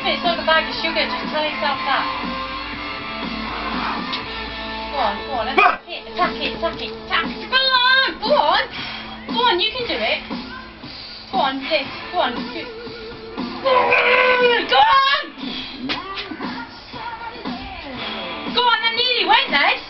it's like a bag of sugar, just tell yourself that. Go on, attack it. Go on, you can do it. Go on, this, go on. Go on! Go on, that nearly went, Ned.